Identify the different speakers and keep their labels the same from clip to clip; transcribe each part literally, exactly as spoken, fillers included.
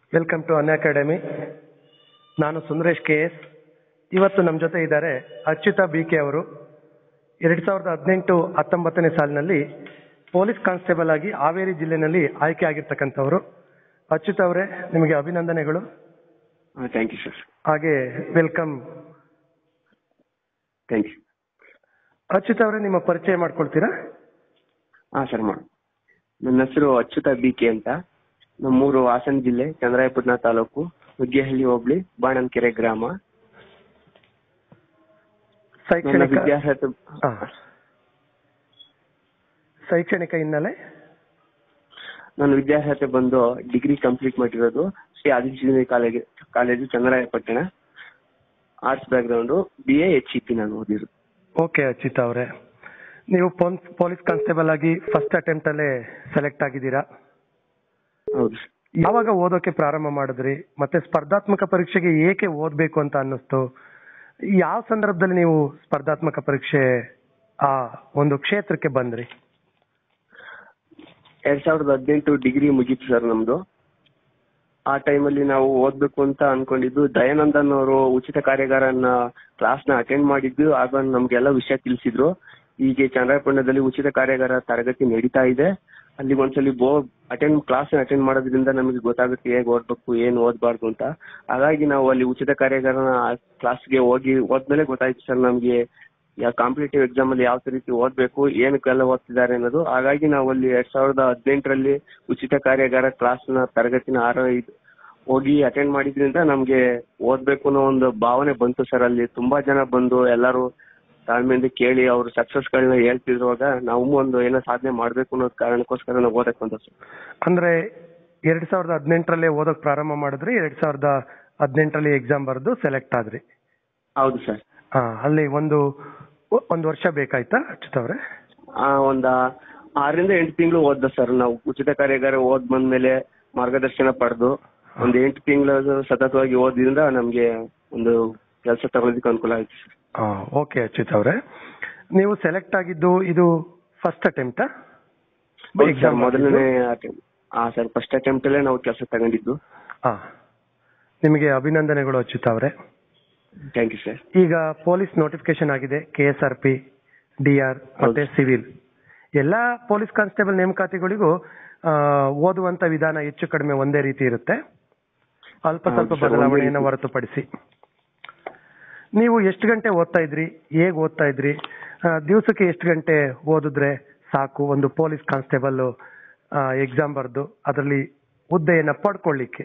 Speaker 1: Welcome to an academy. ನಾನು Sundaresh K S. ಇವತ್ತು ನಮ್ಮ ಜೊತೆ ಇದ್ದಾರೆ ಅಚ್ಯುತ ಬಿ ಕೆ ಅವರು. ಎರಡು ಸಾವಿರದ ಹದಿನೆಂಟು ಹತ್ತೊಂಬತ್ತನೇ ಸಾಲಿನಲ್ಲಿ ಪೊಲೀಸ್ ಕಾನ್ಸ್ಟೇಬಲ್ ಆಗಿ ಹಾವೇರಿ ಜಿಲ್ಲೆನಲ್ಲಿ ಆಯ್ಕೆ ಆಗಿರ್ತಕ್ಕಂಥವ್ರು. ಅಚ್ಯುತ ಅವರೇ, ನಿಮಗೆ ಅಭಿನಂದನೆಗಳು.
Speaker 2: Thank you sir.
Speaker 1: ಹಾಗೆ ವೆಲ್ಕಮ್.
Speaker 2: Thank you.
Speaker 1: ಅಚ್ಯುತ ಅವರೇ, ನಿಮ್ಮ ಪರಿಚಯ ಮಾಡ್ಕೊಳ್ತೀರಾ?
Speaker 2: ಹಾಂ ಸರ್, ಮಾಡಿ. ನನ್ನ ಹೆಸರು ಅಚ್ಯುತ ಬಿ ಕೆ ಅಂತ. ನಮ್ಮೂರು ಹಾಸನ ಜಿಲ್ಲೆ, ಚಂದ್ರಾಯಪಟ್ಟಣ ತಾಲೂಕು, ನುಗ್ಗೇಹಳ್ಳಿ ಹೋಬಳಿ, ಬಾಣನ್ಕೆರೆ ಗ್ರಾಮ.
Speaker 1: ಶೈಕ್ಷಣಿಕ
Speaker 2: ವಿದ್ಯಾರ್ಹತೆ
Speaker 1: ಶೈಕ್ಷಣಿಕ ಹಿನ್ನೆಲೆ?
Speaker 2: ನನ್ನ ವಿದ್ಯಾರ್ಹತೆ ಬಂದು ಡಿಗ್ರಿ ಕಂಪ್ಲೀಟ್ ಮಾಡಿರೋದು Shri Adichunchanagiri college college Chandrayapattana. Arts background, B A H E P ನಾನು ಓದಿರೋದು.
Speaker 1: ಓಕೆ ಅಚ್ಯುತ ಅವರೇ, ನೀವು ಪೊಲೀಸ್ ಕಾನ್ಸ್ಟೇಬಲ್ ಆಗಿ ಫಸ್ಟ್ ಅಟೆಂಪ್ಟ್ ಅಲ್ಲೇ ಸೆಲೆಕ್ಟ್ ಆಗಿದ್ದೀರಾ.
Speaker 2: ಹೌದು.
Speaker 1: ಯಾವಾಗ ಓದೋಕೆ ಪ್ರಾರಂಭ ಮಾಡಿದ್ರಿ? ಮತ್ತೆ ಸ್ಪರ್ಧಾತ್ಮಕ ಪರೀಕ್ಷೆಗೆ ಏಕೆ ಓದ್ಬೇಕು ಅಂತ ಅನ್ನಿಸ್ತು? ಯಾವ ಸಂದರ್ಭದಲ್ಲಿ ನೀವು ಸ್ಪರ್ಧಾತ್ಮಕ ಪರೀಕ್ಷೆ ಆ ಒಂದು ಕ್ಷೇತ್ರಕ್ಕೆ ಬಂದ್ರಿ?
Speaker 2: ಎರಡ್ ಸಾವಿರದ ಹದಿನೆಂಟು ಡಿಗ್ರಿ ಮುಗೀತು ಸರ್ ನಮ್ದು. ಆ ಟೈಮಲ್ಲಿ ನಾವು ಓದ್ಬೇಕು ಅಂತ ಅನ್ಕೊಂಡಿದ್ದು, ದಯಾನಂದನ್ ಅವರು ಉಚಿತ ಕಾರ್ಯಾಗಾರನ ಕ್ಲಾಸ್ನ ಅಟೆಂಡ್ ಮಾಡಿದ್ದು. ಆಗ ನಮ್ಗೆಲ್ಲ ವಿಷಯ ತಿಳಿಸಿದ್ರು. ಹೀಗೆ ಚಂದ್ರಾಯಪಟ್ಟಣದಲ್ಲಿ ಉಚಿತ ಕಾರ್ಯಾಗಾರ ತರಗತಿ ನಡೀತಾ ಇದೆ, ಅಲ್ಲಿ ಒಂದ್ಸಲಿ ಬೋ ಅಟೆಂಡ್ ಕ್ಲಾಸ್ ಅಟೆಂಡ್ ಮಾಡೋದ್ರಿಂದ ನಮಗೆ ಗೊತ್ತಾಗುತ್ತೆ ಹೇಗೆ ಓದ್ಬೇಕು, ಏನು ಓದಬಾರ್ದು ಅಂತ. ಹಾಗಾಗಿ ನಾವು ಅಲ್ಲಿ ಉಚಿತ ಕಾರ್ಯಾಗಾರನ ಕ್ಲಾಸ್ಗೆ ಹೋಗಿ ಓದ್ಮೇಲೆ ಗೊತ್ತಾಯ್ತು ಸರ್ ನಮಗೆ ಯಾವ ಕಾಂಪಿಟೇಟಿವ್ ಎಕ್ಸಾಮ್ ಅಲ್ಲಿ ಯಾವ ರೀತಿ ಓದ್ಬೇಕು, ಏನಕ್ಕೆಲ್ಲ ಓದ್ತಿದ್ದಾರೆ ಅನ್ನೋದು. ಹಾಗಾಗಿ ನಾವು ಅಲ್ಲಿ ಎರಡ್ ಸಾವಿರದ ಹದಿನೆಂಟರಲ್ಲಿ ಉಚಿತ ಕಾರ್ಯಾಗಾರ ಕ್ಲಾಸ್ನ ತರಗತಿನ ಆರ ಹೋಗಿ ಅಟೆಂಡ್ ಮಾಡಿದ್ರಿಂದ ನಮ್ಗೆ ಓದ್ಬೇಕು ಅನ್ನೋ ಒಂದು ಭಾವನೆ ಬಂತು ಸರ್. ಅಲ್ಲಿ ತುಂಬಾ ಜನ ಬಂದು ಎಲ್ಲರೂ ತಾಳ್ಮೆಯಿಂದ ಕೇಳಿ ಅವ್ರ ಸಕ್ಸಸ್ಗಳನ್ನ ಹೇಳ್ತಿರುವಾಗ ನಾವು ಒಂದು ಏನೋ ಸಾಧನೆ ಮಾಡ್ಬೇಕು ಅನ್ನೋ ಕಾರಣಕ್ಕೋಸ್ಕರ ನಾವು ಓದಕ್ ಬಂದ ಸರ್. ಅಂದ್ರೆ
Speaker 1: ಎರಡ್ ಸಾವಿರದ ಹದಿನೆಂಟರಲ್ಲೇ ಓದಕ್ ಪ್ರಾರಂಭ ಮಾಡಿದ್ರಿ, ಎರಡ್ ಸಾವಿರದ ಹದಿನೆಂಟರಲ್ಲಿ ಎಕ್ಸಾಮ್ ಬರೆದು ಸೆಲೆಕ್ಟ್ ಆದ್ರಿ?
Speaker 2: ಹೌದು ಸರ್.
Speaker 1: ಹಾ, ಅಲ್ಲಿ ಒಂದು ಒಂದು ವರ್ಷ ಬೇಕಾಯ್ತಾ ಅಚ್ಯುತ ಅವ್ರೆ?
Speaker 2: ಆ ಒಂದ ಆರರಿಂದ ಎಂಟು ತಿಂಗಳು ಓದ್ದ ಸರ್ ನಾವು. ಉಚಿತ ಕಾರ್ಯಾಗಾರ ಓದ್ ಬಂದ್ಮೇಲೆ ಮಾರ್ಗದರ್ಶನ ಪಡೆದು ಒಂದ್ ಎಂಟು ತಿಂಗಳು ಸತತವಾಗಿ ಓದಿದ್ರಿಂದ ನಮ್ಗೆ ಒಂದು ಕೆಲಸ ತಗೊಳ್ಳೋದಕ್ಕೆ ಅನುಕೂಲ ಆಯ್ತು ಸರ್.
Speaker 1: ಓಕೆ ಅಚ್ಯುತ್ ಅವ್ರೆ, ನೀವು ಸೆಲೆಕ್ಟ್ ಆಗಿದ್ದು ಇದು ಫಸ್ಟ್ ಅಟೆಂಪ್ಟಾ?
Speaker 2: ಮೊದಲನೇ ಅಟೆಂಪ್ಟ್. ಹಾ ಸರ್, ಫಸ್ಟ್ ಅಟೆಂಪ್ಟ್ ಅಲ್ಲೇ ನಾವು ಕೆಲಸ ತಗೊಂಡಿದ್ದು.
Speaker 1: ಹಾ, ನಿಮಗೆ ಅಭಿನಂದನೆಗಳು ಅಚ್ಯುತ್ ಅವ್ರೆ.
Speaker 2: Thank you sir.
Speaker 1: ಈಗ ಪೊಲೀಸ್ ನೋಟಿಫಿಕೇಶನ್ ಆಗಿದೆ, K S R P, D R ಮತ್ತೆ ಸಿವಿಲ್. ಎಲ್ಲಾ ಪೊಲೀಸ್ ಕಾನ್ಸ್ಟೇಬಲ್ ನೇಮಕಾತಿಗಳಿಗೂ ಓದುವಂತ ವಿಧಾನ ಹೆಚ್ಚು ಕಡಿಮೆ ಒಂದೇ ರೀತಿ ಇರುತ್ತೆ, ಅಲ್ಪ ಸ್ವಲ್ಪ ಬದಲಾವಣೆಯನ್ನು ಹೊರತುಪಡಿಸಿ. ನೀವು ಎಷ್ಟು ಗಂಟೆ ಓದ್ತಾ ಇದ್ರಿ, ಹೇಗ್ ಓದ್ತಾ ಇದ್ರಿ? ದಿವಸಕ್ಕೆ ಎಷ್ಟು ಗಂಟೆ ಓದಿದ್ರೆ ಸಾಕು ಒಂದು ಪೊಲೀಸ್ ಕಾನ್ಸ್ಟೇಬಲ್ ಎಕ್ಸಾಮ್ ಬರೆದು ಅದರಲ್ಲಿ ಹುದ್ದೆಯನ್ನ ಪಡ್ಕೊಳ್ಳಿಕ್ಕೆ?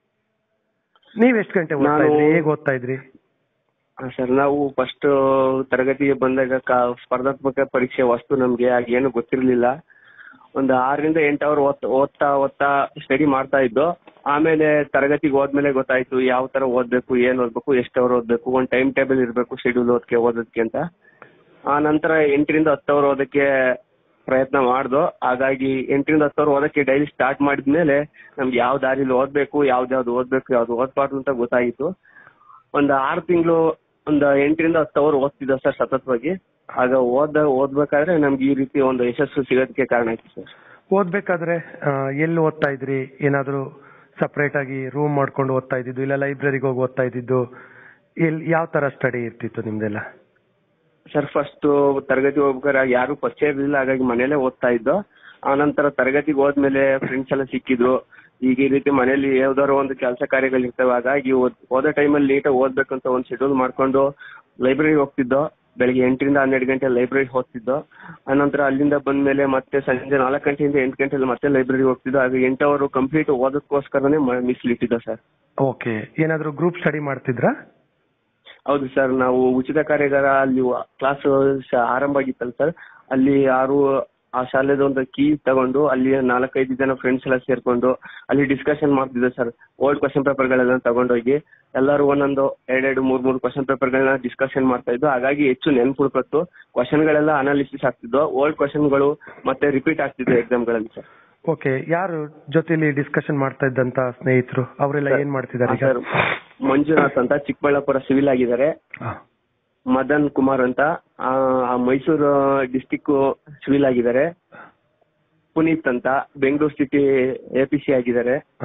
Speaker 1: ನೀವ್ ಎಷ್ಟು ಗಂಟೆ ಓದ್ತಾ ಇದ್ರಿ, ಹೇಗ್ ಓದ್ತಾ ಇದ್ರಿ?
Speaker 2: ಸರ್, ನಾವು ಫಸ್ಟ್ ತರಗತಿಗೆ ಬಂದಾಗ ಸ್ಪರ್ಧಾತ್ಮಕ ಪರೀಕ್ಷೆ ವಸ್ತು ನಮ್ಗೆ ಆಗ ಏನು ಗೊತ್ತಿರ್ಲಿಲ್ಲ. ಒಂದು ಆರರಿಂದ ಎಂಟು ಅವರ್ ಓದ್ತಾ ಓದ್ತಾ ಸ್ಟಡಿ ಮಾಡ್ತಾ ಇದ್ದು. ಆಮೇಲೆ ತರಗತಿಗೆ ಹೋದ್ಮೇಲೆ ಗೊತ್ತಾಯ್ತು ಯಾವ ತರ ಓದ್ಬೇಕು, ಏನ್ ಓದ್ಬೇಕು, ಎಷ್ಟು ಅವರ್ ಓದ್ಬೇಕು, ಒಂದು ಟೈಮ್ ಟೇಬಲ್ ಇರಬೇಕು ಶೆಡ್ಯೂಲ್ ಓದಕ್ಕೆ ಓದೋದಕ್ಕೆ ಅಂತ. ಆ ನಂತರ ಎಂಟರಿಂದ ಹತ್ತು ಅವರ್ ಓದಕ್ಕೆ ಪ್ರಯತ್ನ ಮಾಡ್ದು. ಹಾಗಾಗಿ ಎಂಟರಿಂದ ಹತ್ತು ಅವರ್ ಓದಕ್ಕೆ ಡೈಲಿ ಸ್ಟಾರ್ಟ್ ಮಾಡಿದ್ಮೇಲೆ ನಮ್ಗೆ ಯಾವ ದಾರಿಲಿ ಓದ್ಬೇಕು, ಯಾವ್ದಾವ್ದು ಓದ್ಬೇಕು, ಯಾವ್ದು ಓದ್ಬಾರ್ದು ಅಂತ ಗೊತ್ತಾಗಿತ್ತು. ಒಂದು ಆರು ತಿಂಗಳು ಒಂದು ಎಂಟರಿಂದ ಹತ್ತು ಅವರ್ ಓದ್ತಿದ್ದ ಸರ್ ಸತತವಾಗಿ. ಆಗ ಓದ ಓದ್ಬೇಕಾದ್ರೆ ನಮ್ಗೆ ಈ ರೀತಿ ಒಂದು ಯಶಸ್ಸು ಸಿಗೋದಕ್ಕೆ ಕಾರಣ ಆಯ್ತು ಸರ್.
Speaker 1: ಓದ್ಬೇಕಾದ್ರೆ ಎಲ್ಲಿ ಓದ್ತಾ ಇದ್ರಿ? ಏನಾದ್ರು ಸಪರೇಟ್ ಆಗಿ ರೂಮ್ ಮಾಡ್ಕೊಂಡು ಓದ್ತಾ ಇದ್ದಿದ್ದು, ಇಲ್ಲ ಲೈಬ್ರರಿಗೆ ಹೋಗಿ ಓದ್ತಾ ಇದ್ದಿದ್ದು? ಎಲ್ಲಿ ಯಾವ ತರ ಸ್ಟಡಿ ಇರ್ತಿತ್ತು ನಿಮ್ದೆಲ್ಲ?
Speaker 2: ಸರ್, ಫಸ್ಟ್ ತರಗತಿ ಹೋಗ್ಬೇಕಾದ್ರೆ ಯಾರು ಪರಿಚಯ ಇರಲಿಲ್ಲ, ಹಾಗಾಗಿ ಮನೇಲೆ ಓದ್ತಾ ಇದ್ದೋ. ಆ ನಂತರ ತರಗತಿಗೆ ಹೋದ್ಮೇಲೆ ಫ್ರೆಂಡ್ಸ್ ಎಲ್ಲ ಸಿಕ್ಕಿದ್ರು. ಈಗ ಈ ರೀತಿ ಮನೇಲಿ ಯಾವ್ದಾದ್ರು ಒಂದು ಕೆಲಸ ಕಾರ್ಯಗಳಿರ್ತವೆ, ಹಾಗಾಗಿ ಓದೋ ಟೈಮಲ್ಲಿ ನೀಟಾಗಿ ಓದ್ಬೇಕಂತ ಒಂದು ಶೆಡ್ಯೂಲ್ ಮಾಡ್ಕೊಂಡು ಲೈಬ್ರರಿಗೆ ಹೋಗ್ತಿದ್ದೋ. ಬೆಳಿಗ್ಗೆ ಎಂಟರಿಂದ ಹನ್ನೆರಡು ಗಂಟೆ ಲೈಬ್ರರಿಗೆ ಹೋಗ್ತಿದ್ದೋ. ಆನಂತರ ಅಲ್ಲಿಂದ ಬಂದ್ಮೇಲೆ ಮತ್ತೆ ಸಂಜೆ ನಾಲ್ಕು ಗಂಟೆಯಿಂದ ಎಂಟು ಗಂಟೆಯಲ್ಲಿ ಮತ್ತೆ ಲೈಬ್ರರಿಗೆ ಹೋಗ್ತಿದ್ದೋ. ಹಾಗೆ ಎಂಟು ಅವರು ಕಂಪ್ಲೀಟ್ ಓದೋದಕ್ಕೋಸ್ಕರನೇ ಮೀಸಲಿಟ್ಟಿದ್ದೋ ಸರ್. ಓಕೆ,
Speaker 1: ಏನಾದ್ರು ಗ್ರೂಪ್ ಸ್ಟಡಿ ಮಾಡ್ತಿದ್ರಾ?
Speaker 2: ಹೌದು ಸರ್, ನಾವು ಉಚಿತ ಕಾರ್ಯಾಗಾರ ಅಲ್ಲಿ ಕ್ಲಾಸ್ ಆರಂಭ ಆಗಿತ್ತಲ್ಲ ಸರ್, ಅಲ್ಲಿ ಯಾರು ಆ ಶಾಲೆದ ಒಂದು ಕೀ ತಗೊಂಡು ಅಲ್ಲಿ ನಾಲ್ಕೈದು ಜನ ಫ್ರೆಂಡ್ಸ್ ಎಲ್ಲ ಸೇರ್ಕೊಂಡು ಅಲ್ಲಿ ಡಿಸ್ಕಷನ್ ಮಾಡ್ತಿದ್ದೆ ಸರ್. ಓಲ್ಡ್ ಕ್ವಶನ್ ಪೇಪರ್ಗಳೆಲ್ಲ ತಗೊಂಡೋಗಿ ಎಲ್ಲರೂ ಒಂದೊಂದು ಎರಡೆರಡು ಮೂರ್ ಮೂರು ಕ್ವಶನ್ ಪೇಪರ್ಗಳನ್ನ ಡಿಸ್ಕಷನ್ ಮಾಡ್ತಾ ಇದ್ದು. ಹಾಗಾಗಿ ಹೆಚ್ಚು ನೆನ್ಪು ಉಳ್ಕೊತ್ತು. ಕ್ವಶನ್ಗಳೆಲ್ಲ ಅನಾಲಿಸಿಸ್ ಆಗ್ತಿದ್ವು, ಓಲ್ಡ್ ಕ್ವಶನ್ಗಳು ಮತ್ತೆ ರಿಪೀಟ್ ಆಗ್ತಿದ್ವು ಎಕ್ಸಾಮ್ಗಳಲ್ಲಿ ಸರ್.
Speaker 1: ಓಕೆ, ಯಾರು ಜೊತೆಲಿ ಡಿಸ್ಕಷನ್ ಮಾಡ್ತಾ ಇದ್ದಂತ ಸ್ನೇಹಿತರು ಅವರೆಲ್ಲ ಏನ್ ಮಾಡ್ತಿದ್ದಾರೆ
Speaker 2: ಸರ್? ಮಂಜುನಾಥ್ ಅಂತ ಚಿಕ್ಕಬಳ್ಳಾಪುರ ಸಿವಿಲ್ ಆಗಿದ್ದಾರೆ, ಮದನ್ ಕುಮಾರ್ ಅಂತ ಆ ಮೈಸೂರು ಡಿಸ್ಟಿಕ್ ಸಿವಿಲ್ ಆಗಿದ್ದಾರೆ, ಪುನೀತ್ ಅಂತ Bengaluru city A P C ಆಗಿದ್ದಾರೆ,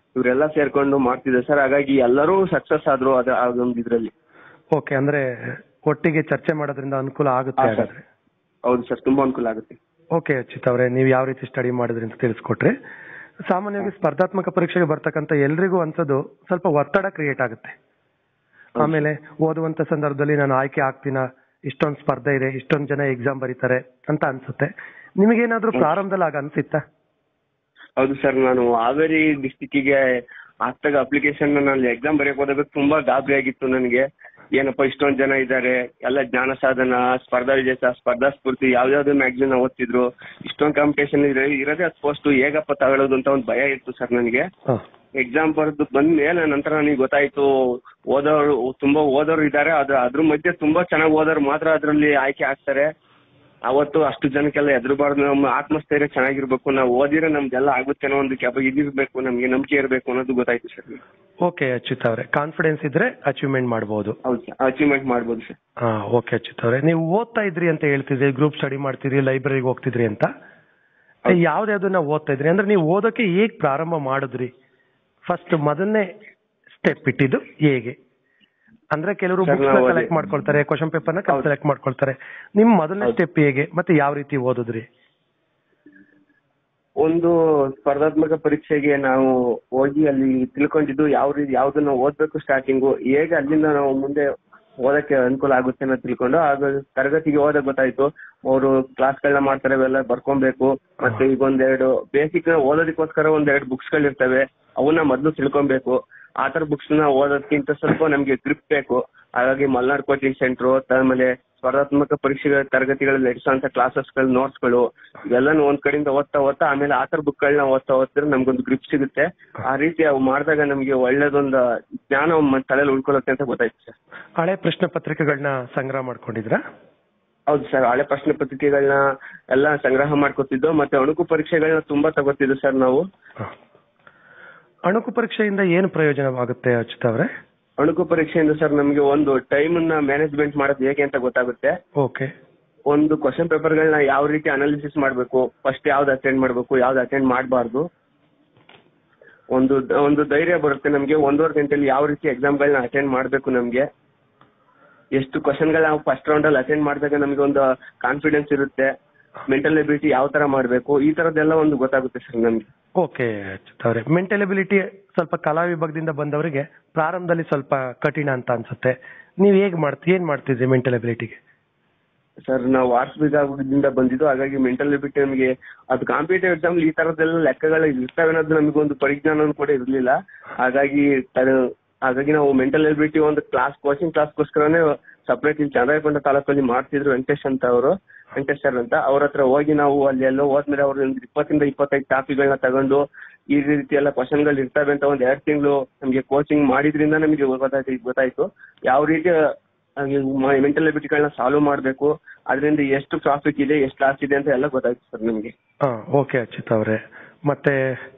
Speaker 2: ಇವರೆಲ್ಲ ಸೇರ್ಕೊಂಡು ಮಾಡ್ತಿದ್ರು ಸರ್. ಹಾಗಾಗಿ ಎಲ್ಲರೂ ಸಕ್ಸಸ್ ಆದ್ರು ಅದ ಅದೊಂದು ಇದ್ರಲ್ಲಿ.
Speaker 1: ಓಕೆ, ಅಂದ್ರೆ ಒಟ್ಟಿಗೆ ಚರ್ಚೆ ಮಾಡೋದ್ರಿಂದ ಅನುಕೂಲ ಆಗುತ್ತೆ
Speaker 2: ಹಾ, ಸರ್.
Speaker 1: ಹಾಗಾದ್ರೆ.
Speaker 2: ಹೌದು ಸರ್, ತುಂಬಾ ಅನುಕೂಲ ಆಗುತ್ತೆ.
Speaker 1: ಓಕೆ ಅಚ್ಯುತ್ ಅವರೇ, ನೀವು ಯಾವ ರೀತಿ ಸ್ಟಡಿ ಮಾಡಿದ್ರಿ ಅಂತ ತಿಳಿಸ್ಕೊಟ್ರಿ. ಸಾಮಾನ್ಯವಾಗಿ ಸ್ಪರ್ಧಾತ್ಮಕ ಪರೀಕ್ಷೆಗೆ ಬರ್ತಕ್ಕಂಥ ಎಲ್ರಿಗೂ ಅನ್ಸೋದು ಸ್ವಲ್ಪ ಒತ್ತಡ ಕ್ರಿಯೇಟ್ ಆಗುತ್ತೆ. ಆಮೇಲೆ ಓದುವಂತ ಸಂದರ್ಭದಲ್ಲಿ ನಾನು ಆಯ್ಕೆ ಆಗ್ತೀನ, ಇಷ್ಟೊಂದು ಸ್ಪರ್ಧೆ ಇದೆ, ಇಷ್ಟೊಂದು ಜನ ಎಕ್ಸಾಮ್ ಬರೀತಾರೆ ಅಂತ ಅನ್ಸುತ್ತೆ. ನಿಮಗೇನಾದ್ರೂ ಪ್ರಾರಂಭದಲ್ಲಿ ಆಗ ಅನ್ಸಿತ್ತಾ?
Speaker 2: ಹೌದು ಸರ್, ನಾನು ಹಾವೇರಿ ಡಿಸ್ಟಿಕ್ಕಿಗೆ ಹಾಕ್ದಾಗ ಅಪ್ಲಿಕೇಶನ್ ನಾನು ಎಕ್ಸಾಮ್ ಬರೆಯಕ್ ಹೋದಾಗ ತುಂಬಾ ಗಾಬರಿ ಆಗಿತ್ತು ನನಗೆ. ಏನಪ್ಪ ಇಷ್ಟೊಂದ್ ಜನ ಇದ್ದಾರೆ, ಎಲ್ಲ ಜ್ಞಾನ ಸಾಧನ, ಸ್ಪರ್ಧಾ ವಿಜೇತ, ಸ್ಪರ್ಧಾ ಸ್ಫೂರ್ತಿ, ಯಾವ್ಯಾವ್ದು ಮ್ಯಾಗ್ಝಿನ್ ಓದ್ತಿದ್ರು, ಇಷ್ಟೊಂದು ಕಾಂಪಿಟೇಷನ್ ಇದೆ, ಇರೋದೇ ಅದು ಪೋಸ್ಟ್ ಹೇಗಪ್ಪ ತಗೊಳ್ಳೋದು ಅಂತ ಒಂದು ಭಯ ಇತ್ತು ಸರ್ ನನಗೆ. ಎಕ್ಸಾಮ್ ಬರೆದು ಬಂದ ಮೇಲೆ ನಂತರ ನನಗೆ ಗೊತ್ತಾಯ್ತು ಓದೋರು ತುಂಬಾ ಓದೋರು ಇದ್ದಾರೆ, ಅದ್ರ ಅದ್ರ ಮಧ್ಯೆ ತುಂಬಾ ಚೆನ್ನಾಗಿ ಓದೋರು ಮಾತ್ರ ಅದರಲ್ಲಿ ಆಯ್ಕೆ ಆಗ್ತಾರೆ. ಅವತ್ತು ಅಷ್ಟು ಜನಕ್ಕೆಲ್ಲ ಎದುರಬಾರ್ದು, ನಮ್ಮ ಆತ್ಮಸ್ಥೈರ್ಯ ಚೆನ್ನಾಗಿರ್ಬೇಕು, ನಾವು ಓದಿದ್ರೆ ನಮ್ಗೆಲ್ಲ ಆಗುತ್ತೆ ಅನ್ನೋ ಒಂದು ಕೆಪ ಇದಿರ್ಬೇಕು, ನಮ್ಗೆ ನಂಬಿಕೆ ಇರಬೇಕು ಅನ್ನೋದು ಗೊತ್ತಾಯ್ತು ಸರ್.
Speaker 1: ಓಕೆ ಅಚ್ಯುತ್ ಅವರೇ, ಕಾನ್ಫಿಡೆನ್ಸ್ ಇದ್ರೆ ಅಚೀವ್ಮೆಂಟ್ ಮಾಡಬಹುದು.
Speaker 2: ಹೌದು ಸರ್, ಅಚೀವ್ಮೆಂಟ್ ಮಾಡಬಹುದು ಸರ್.
Speaker 1: ಹಾ, ಓಕೆ ಅಚ್ಯುತ್ ಅವರೇ, ನೀವು ಓದ್ತಾ ಇದ್ರಿ ಅಂತ ಹೇಳ್ತಿದ್ರಿ, ಗ್ರೂಪ್ ಸ್ಟಡಿ ಮಾಡ್ತಿದ್ರಿ, ಲೈಬ್ರರಿಗೆ ಹೋಗ್ತಿದ್ರಿ ಅಂತ. ಯಾವ್ದಾವ್ದನ್ನ ಓದ್ತಾ ಇದ್ರಿ ಅಂದ್ರೆ ನೀವು ಓದೋಕೆ ಹೇಗ್ ಪ್ರಾರಂಭ ಮಾಡಿದ್ರಿ? ಫಸ್ಟ್ ಮೊದಲನೇ ಸ್ಟೆಪ್ ಇಟ್ಟಿದ್ದು ಹೇಗೆ? ಅಂದ್ರೆ ಕೆಲವರು ಬುಕ್ಸ್ ಸೆಲೆಕ್ಟ್ ಮಾಡ್ಕೊಳ್ತಾರೆ, ಕ್ವಶನ್ ಪೇಪರ್ ನ ಸೆಲೆಕ್ಟ್ ಮಾಡ್ಕೊಳ್ತಾರೆ. ನಿಮ್ ಮೊದಲನೇ ಸ್ಟೆಪ್ ಹೇಗೆ ಮತ್ತೆ ಯಾವ ರೀತಿ ಓದಿದ್ರಿ?
Speaker 2: ಒಂದು ಸ್ಪರ್ಧಾತ್ಮಕ ಪರೀಕ್ಷೆಗೆ ನಾವು ಹೋಗಿ ಅಲ್ಲಿ ತಿಳ್ಕೊಂಡಿದ್ದು ಯಾವ ರೀತಿ ಯಾವ್ದನ್ನ ಓದ್ಬೇಕು, ಸ್ಟಾರ್ಟಿಂಗು ಹೇಗೆ ಅಲ್ಲಿಂದ ನಾವು ಮುಂದೆ ಓದಕ್ಕೆ ಅನುಕೂಲ ಆಗುತ್ತೆ ಅಂತ ತಿಳ್ಕೊಂಡು ಆಗ ತರಗತಿಗೆ ಹೋದಾಗ ಗೊತ್ತಾಯ್ತು ಅವರು ಕ್ಲಾಸ್ಗಳನ್ನ ಮಾಡ್ತಾರೆ, ಅವೆಲ್ಲ ಬರ್ಕೊಬೇಕು. ಮತ್ತೆ ಈಗ ಒಂದೆರಡು ಬೇಸಿಕ್ ಓದೋದಕ್ಕೋಸ್ಕರ ಒಂದೆರಡು ಬುಕ್ಸ್ ಗಳಿರ್ತವೆ, ಅವನ್ನ ಮೊದಲು ತಿಳ್ಕೊಬೇಕು. ಆ ತರ ಬುಕ್ಸ್ ನ ಓದೋದಕ್ಕಿಂತ ಸ್ವಲ್ಪ ನಮ್ಗೆ ಗ್ರಿಪ್ ಬೇಕು. ಹಾಗಾಗಿ ಮಲ್ನಾಡ್ ಕೋಚಿಂಗ್ ಸೆಂಟರ್, ಆಮೇಲೆ ಸ್ಪರ್ಧಾತ್ಮಕ ಪರೀಕ್ಷೆಗಳ ತರಗತಿಗಳಲ್ಲಿ ನಡೆಸುವಂತ ಕ್ಲಾಸಸ್ ಗಳು, ನೋಟ್ಸ್ ಗಳು, ಇವೆಲ್ಲನೂ ಒಂದ್ ಕಡೆಯಿಂದ ಓದ್ತಾ ಓದ್ತಾ ಆಮೇಲೆ ಆ ತರ ಬುಕ್ ಗಳನ್ನ ಓದ್ತಾ ಓದ್ತಿದ್ರೆ ನಮ್ಗೊಂದು ಗ್ರಿಪ್ ಸಿಗುತ್ತೆ. ಆ ರೀತಿ ಅವು ಮಾಡಿದಾಗ ನಮ್ಗೆ ಒಳ್ಳೇದೊಂದು ಜ್ಞಾನ ತಲೆಯಲ್ಲಿ ಉಳ್ಕೊಳ್ಳುತ್ತೆ ಅಂತ ಗೊತ್ತಾಯ್ತು ಸರ್.
Speaker 1: ಹಳೆ ಪ್ರಶ್ನೆ ಪತ್ರಿಕೆಗಳನ್ನ ಸಂಗ್ರಹ ಮಾಡ್ಕೊಂಡಿದ್ರ?
Speaker 2: ಹೌದು ಸರ್, ಹಳೆ ಪ್ರಶ್ನೆ ಪತ್ರಿಕೆಗಳನ್ನ ಎಲ್ಲ ಸಂಗ್ರಹ ಮಾಡ್ಕೊತಿದ್ದು. ಮತ್ತೆ ಅಣುಕು ಪರೀಕ್ಷೆಗಳನ್ನ ತುಂಬಾ ತಗೋತಿದ್ದು ಸರ್ ನಾವು.
Speaker 1: ಅಣುಕು ಪರೀಕ್ಷೆಯಿಂದ ಏನು ಪ್ರಯೋಜನವಾಗುತ್ತೆ ಅಚ್ಯುತ್ ಅವರೇ?
Speaker 2: ಅಣುಕು ಪರೀಕ್ಷೆಯಿಂದ ಸರ್ ನಮ್ಗೆ ಒಂದು ಟೈಮ್ ನ ಮ್ಯಾನೇಜ್ಮೆಂಟ್ ಮಾಡೋದು ಹೇಗೆ ಅಂತ ಗೊತ್ತಾಗುತ್ತೆ.
Speaker 1: ಓಕೆ.
Speaker 2: ಒಂದು ಕ್ವಶನ್ ಪೇಪರ್ ಗಳನ್ನ ಯಾವ ರೀತಿ ಅನಾಲಿಸಿಸ್ ಮಾಡ್ಬೇಕು, ಫಸ್ಟ್ ಯಾವ್ದು ಅಟೆಂಡ್ ಮಾಡ್ಬೇಕು, ಯಾವ್ದು ಅಟೆಂಡ್ ಮಾಡಬಾರ್ದು, ಒಂದು ಒಂದು ಧೈರ್ಯ ಬರುತ್ತೆ ನಮ್ಗೆ. ಒಂದೂವರೆ ಗಂಟೆಯಲ್ಲಿ ಯಾವ ರೀತಿ ಎಕ್ಸಾಮ್ ಗಳನ್ನ ಅಟೆಂಡ್ ಮಾಡ್ಬೇಕು, ನಮ್ಗೆ ಎಷ್ಟು ಕ್ವಶನ್ ಗಳ ನಾವು ಫಸ್ಟ್ ರೌಂಡ್ ಅಲ್ಲಿ ಅಟೆಂಡ್ ಮಾಡಿದಾಗ ನಮ್ಗೆ ಒಂದು ಕಾನ್ಫಿಡೆನ್ಸ್ ಇರುತ್ತೆ. ಮೆಂಟಲ್ ಎಬಿಲಿಟಿ ಯಾವ ತರ ಮಾಡ್ಬೇಕು, ಈ ತರದ್ದೆಲ್ಲ ಒಂದು ಗೊತ್ತಾಗುತ್ತೆ ಸರ್ ನಮ್ಗೆ.
Speaker 1: ಓಕೆ ಅಚ್ಯುತ್ ಅವರೇ, ಮೆಂಟಲ್ ಎಬಿಲಿಟಿ ಸ್ವಲ್ಪ ಕಲಾ ವಿಭಾಗದಿಂದ ಬಂದವರಿಗೆ ಪ್ರಾರಂಭದಲ್ಲಿ ಸ್ವಲ್ಪ ಕಠಿಣ ಅಂತ ಅನ್ಸುತ್ತೆ. ನೀವ್ ಹೇಗ್ ಮಾಡ್ತೀವಿ, ಏನ್ ಮಾಡ್ತಿದ್ರಿ ಮೆಂಟಲ್ ಎಬಿಲಿಟಿಗೆ?
Speaker 2: ಸರ್ ನಾವು ಆರ್ಟ್ಸ್ ವಿಭಾಗದಿಂದ ಬಂದಿದ್ದು, ಹಾಗಾಗಿ ಮೆಂಟಲ್ ಎಬಿಲಿಟಿ ನಮಗೆ ಅದು ಕಾಂಪಿಟೇಟಿವ್ ಎಕ್ಸಾಮ್ ಈ ತರದ್ದೆಲ್ಲ ಲೆಕ್ಕಗಳು ಇರ್ತವೆ ಅನ್ನೋದು ನಮಗೊಂದು ಪರಿಜ್ಞಾನ ಕೂಡ ಇರಲಿಲ್ಲ. ಹಾಗಾಗಿ ಹಾಗಾಗಿ ನಾವು ಮೆಂಟಲ್ ಎಬಿಲಿಟಿ ಒಂದು ಕ್ಲಾಸ್ ಕೋಚಿಂಗ್ ಕ್ಲಾಸ್ಗೋಸ್ಕರನೇ ಸಪರೇಟ್ ಇಲ್ಲಿ ಚಂದ್ರಾಯಪಟ್ಟಣ ತಾಲೂಕಲ್ಲಿ ಮಾಡ್ತಿದ್ರು ವೆಂಕಟೇಶ್ ಅಂತ ಅವರು, ವೆಂಕಟೇಶ್ ಸರ್ ಅಂತ. ಅವ್ರ ಹತ್ರ ಹೋಗಿ ನಾವು ಅಲ್ಲಿ ಎಲ್ಲೋ ಹೋದ್ಮೇಲೆ ಅವ್ರ ಒಂದು ಇಪ್ಪತ್ತರಿಂದ ಇಪ್ಪತ್ತೈದು ಟಾಪಿಕ್ಗಳನ್ನ ತಗೊಂಡು ಈ ರೀತಿ ಎಲ್ಲ ಕ್ವಶನ್ಗಳು ಇರ್ತವೆ ಅಂತ ಒಂದ್ ಎರಡು ತಿಂಗಳು ನಮಗೆ ಕೋಚಿಂಗ್ ಮಾಡಿದ್ರಿಂದ ನಮಗೆ ಗೊತ್ತಾಯ್ತು ಗೊತ್ತಾಯ್ತು ಯಾವ ರೀತಿ ಮೆಂಟಲ್ ಎಬಿಲಿಟಿಗಳನ್ನ ಸಾಲ್ವ್ ಮಾಡಬೇಕು, ಅದರಿಂದ ಎಷ್ಟು ಟ್ರಾಫಿಕ್ ಇದೆ, ಎಷ್ಟು ಲಾಸ್ ಇದೆ ಅಂತ ಎಲ್ಲ ಗೊತ್ತಾಯ್ತು ಸರ್ ನಿಮಗೆ.
Speaker 1: ಹಾ, ಓಕೆ ಅಚ್ಯುತ್ ಅವರೇ. ಮತ್ತೆ